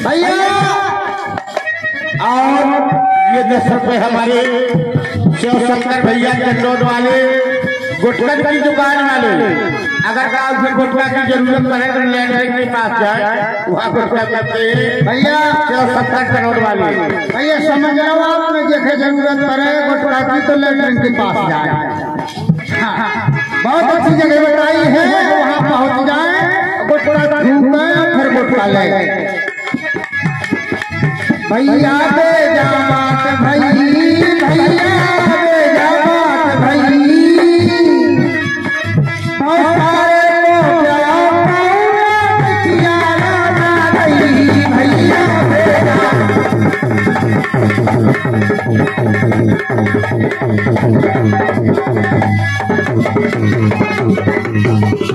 भैया। और ये 10 रुपए हमारे शिव शंकर भैया चंदोद वाले गुटखा की दुकान वाले, अगर आपसे गुटखा की जरूरत पड़े तो लैंडलाइन के पास जाए, वहाँ गुटखा करते भैया शिव शंकर चंदोद वाले। भैया समझ लो, आप में देखे जरूरत पड़े गुटखा की तो लैंडलाइन के पास जाए। बहुत अच्छी जगह बताई है, वहाँ पहुँच जाए, गुटखा ढूंढे फिर गुटखा ले। भैया दे जात भाई, भैया दे जात भाई, भैया